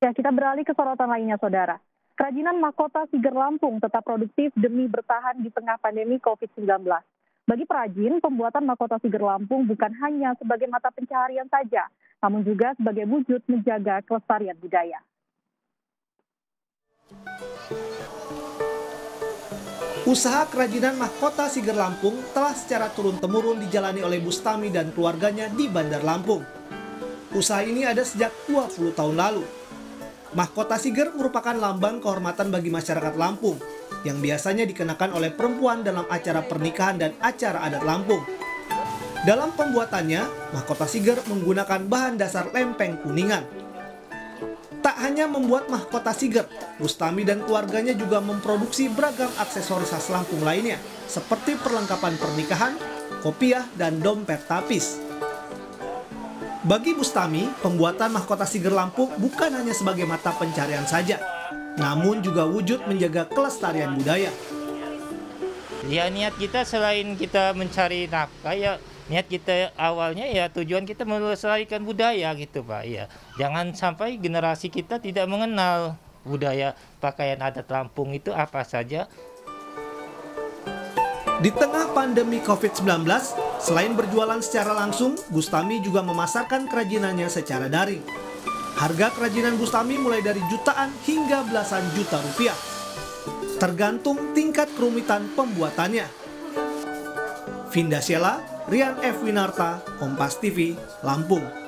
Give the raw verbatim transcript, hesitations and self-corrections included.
Ya, kita beralih ke sorotan lainnya, Saudara. Kerajinan mahkota Siger Lampung tetap produktif demi bertahan di tengah pandemi covid sembilan belas. Bagi perajin, pembuatan mahkota Siger Lampung bukan hanya sebagai mata pencaharian saja, namun juga sebagai wujud menjaga kelestarian budaya. Usaha kerajinan mahkota Siger Lampung telah secara turun-temurun dijalani oleh Bustami dan keluarganya di Bandar Lampung. Usaha ini ada sejak dua puluh tahun lalu. Mahkota Siger merupakan lambang kehormatan bagi masyarakat Lampung yang biasanya dikenakan oleh perempuan dalam acara pernikahan dan acara adat Lampung. Dalam pembuatannya, mahkota Siger menggunakan bahan dasar lempeng kuningan. Tak hanya membuat mahkota Siger, Bustami dan keluarganya juga memproduksi beragam aksesoris khas Lampung lainnya, seperti perlengkapan pernikahan, kopiah, dan dompet tapis. Bagi Bustami, pembuatan mahkota Siger Lampung bukan hanya sebagai mata pencarian saja, namun juga wujud menjaga kelestarian budaya. Ya, niat kita selain kita mencari nafkah, ya niat kita awalnya ya tujuan kita melestarikan budaya gitu Pak. Ya, jangan sampai generasi kita tidak mengenal budaya pakaian adat Lampung itu apa saja. Di tengah pandemi covid sembilan belas, selain berjualan secara langsung, Bustami juga memasarkan kerajinannya secara daring. Harga kerajinan Bustami mulai dari jutaan hingga belasan juta rupiah, tergantung tingkat kerumitan pembuatannya. Vinda Sheila, Rian F. Winarta, Kompas T V, Lampung.